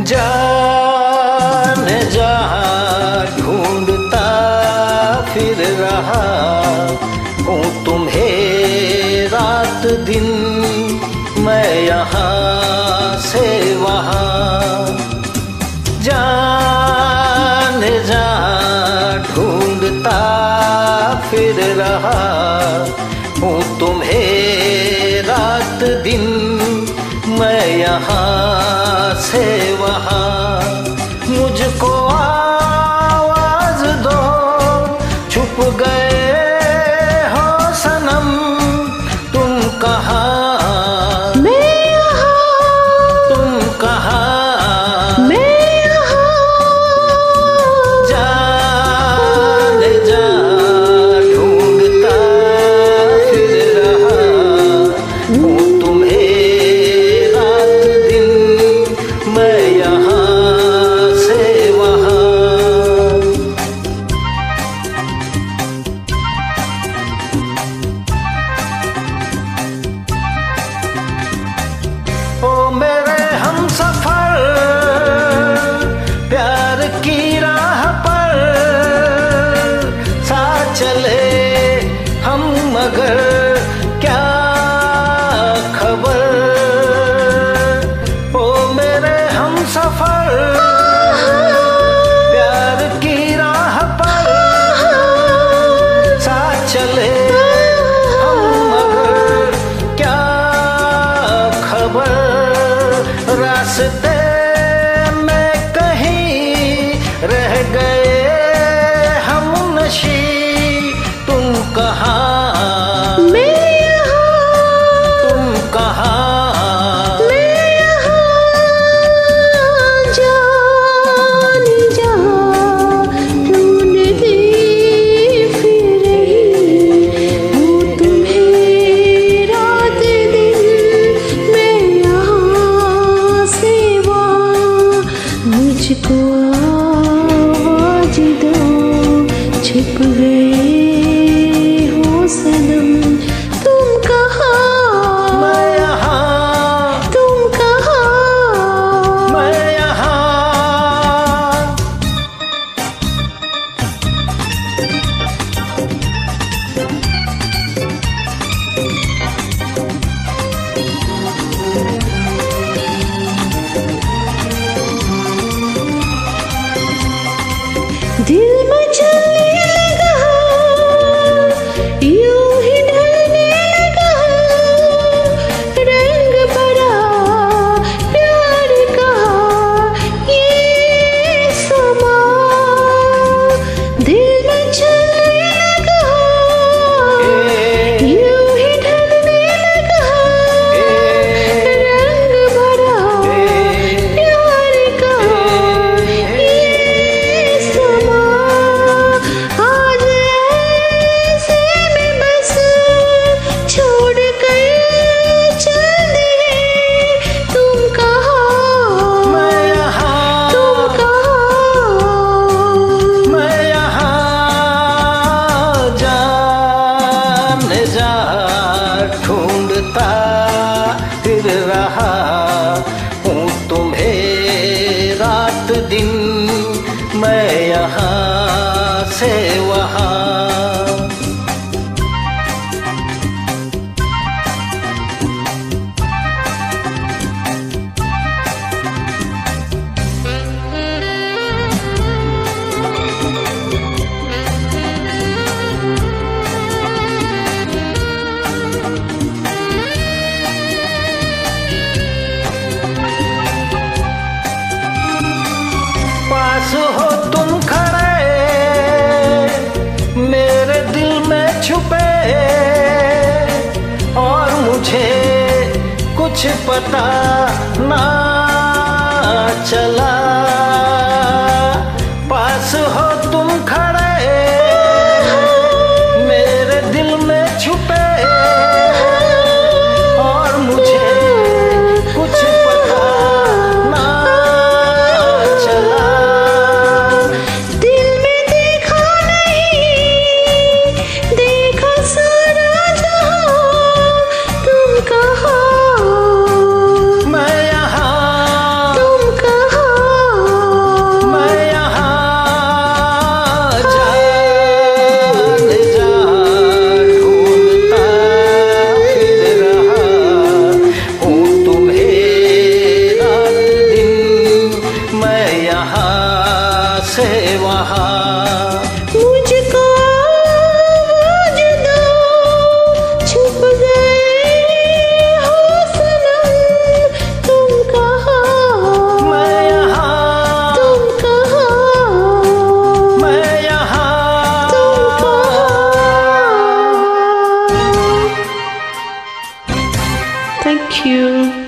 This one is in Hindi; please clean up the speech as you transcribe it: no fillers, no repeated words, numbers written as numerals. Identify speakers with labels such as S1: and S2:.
S1: जाने जहाँ ढूंढता फिर रहा हूँ तुम्हें रात दिन, मैं यहाँ से वहाँ। जाने जहाँ ढूंढता फिर रहा हूँ तुम्हें रात दिन, मैं यहाँ से वहाँ। मुझको आवाज दो, छुप गए हो सनम, तुम कहाँ?
S2: मैं यहाँ।
S1: तुम कहाँ?
S2: मैं यहाँ।
S1: जाने जा ढूंढता फिर रहा हूँ तुम्हें रात दिन, मैं यहाँ से वहाँ। ओ मेरे हमसफर, प्यार की राह पर साथ चले हम, मगर क्या खबर। ओ मेरे हमसफर, प्यार की राह पर साथ चले हम, मगर क्या खबर। रास्ते में कहीं रह गए हम नशी, तुम कहाँ?
S2: मैं यहाँ।
S1: तुम कहाँ?
S2: मैं यहाँ। जाने जहाँ ढूंढती फिर रही हूँ तुम्हें रात दिन, मैं यहाँ से वहाँ। मुझको आवाज दो, छुप गए हो सनम, तुम कहाँ?
S1: मैं यहाँ।
S2: तुम कहाँ?
S1: मैं यहाँ।
S2: दिल में चलने लगा, यूं ही ढलने लगा, रंग भरा प्यार का ये समा। दिल में चलने लगा, यूं ही ढलने लगा, रंग भरा प्यार का ये समा। आज ऐसे में बस छोड़ कर चल दिए, तुम कहाँ?
S1: मैं यहाँ।
S2: तुम कहाँ?
S1: मैं यहाँ। जाने जा ढूंढता फिर रहा हूँ तुम्हें रात दिन, मैं यहाँ से वहाँ। पास हो तुम खड़े, मेरे दिल में छुपे, और मुझे कुछ पता ना चला। पास हो तुम खड़े, मेरे दिल में छुपे, और मुझे कुछ पता ना चला।
S2: दिल में देखा नहीं, देखा सारा जहां, तुम कहाँ?
S1: मैं यहाँ।
S2: तुम कहाँ? Thank you.